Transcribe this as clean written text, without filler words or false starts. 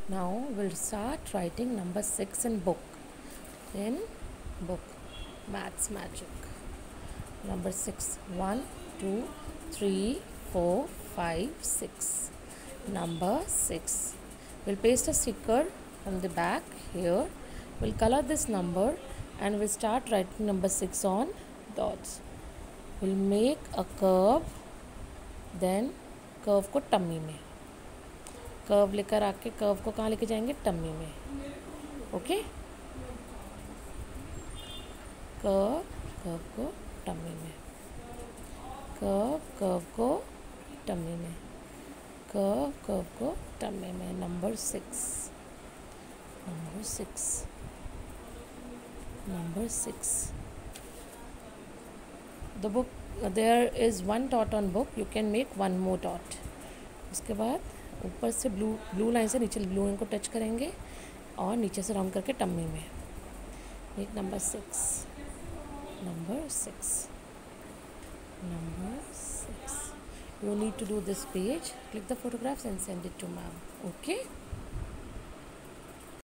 Now we'll start writing number 6 in book. In book, Maths Magic. Number 6. 1, 2, 3, 4, 5, 6. Number 6. We'll paste a sticker on the back here. We'll color this number and we'll start writing number 6 on dots. We'll make a curve, then curve को tummy में, curve लेकर आके curve को कहाँ लेके जाएंगे, tummy में. Okay, curve curve को टम्मी में, कर्व कर्व को टम्मी में, कर्व कर्व को टम्मी में. Number 6. Number 6. Number 6. The book, there is one dot on book. You can make one more dot. उसके बाद ऊपर से ब्लू लाइन से नीचे ब्लू लाइन को टच करेंगे और नीचे से राउंड करके टम्मी में. एक number 6. Number 6. Number 6. You need to do this page. Click the photographs and send it to ma'am. Okay.